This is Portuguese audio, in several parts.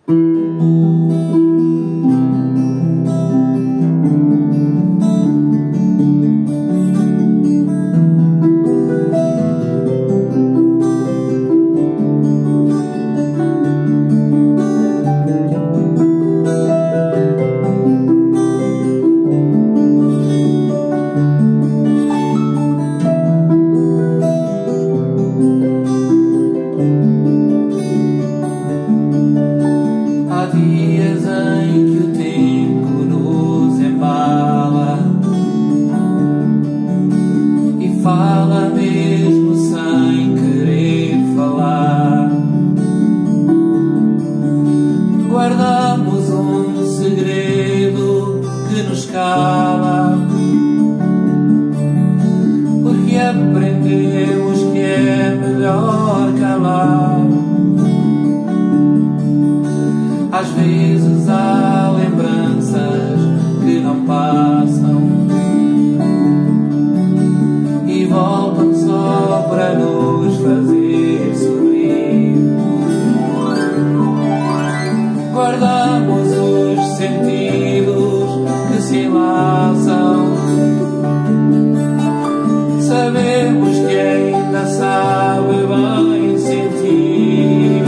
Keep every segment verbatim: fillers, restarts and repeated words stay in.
Fala mesmo sem querer falar. Guardamos um segredo que nos cala, porque aprendemos que é melhor calar. Às vezes há lembranças que não passam e voltam só para nos fazer sorrir. Guardamos os sentidos que se enlaçam, sabemos que ainda sabe bem sentir.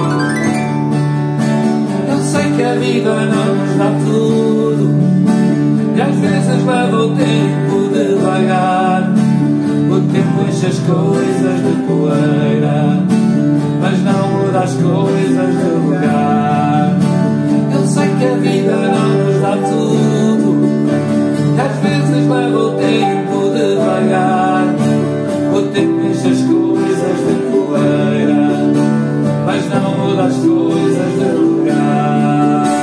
Eu sei que a vida não nos dá tudo e às vezes leva o tempo devagar. O tempo enche as coisas de poeira, mas não muda as coisas de lugar. Eu sei que a vida não nos dá tudo e às vezes leva o tempo devagar. O tempo enche as coisas de poeira, mas não muda as coisas de lugar.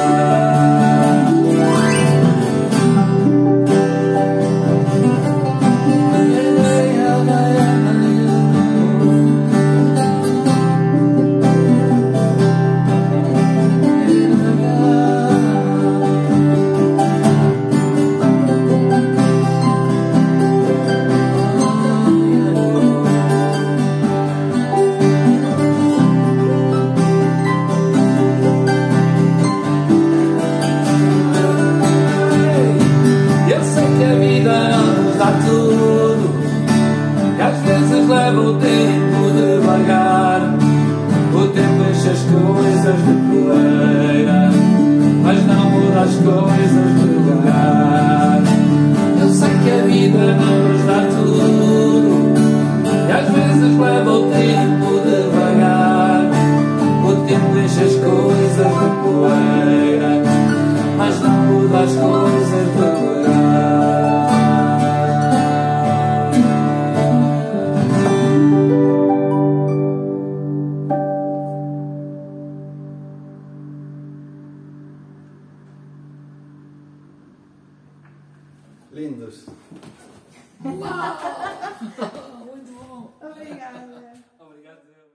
Leva o tempo devagar, o tempo enche as coisas de poeira, mas não muda as coisas de lugar. Eu sei que a vida não nos dá tudo e às vezes leva o tempo devagar. O tempo enche as coisas de poeira, mas não muda as coisas de lugar. Lindos. Uau! Muito bom! Obrigada. Obrigado.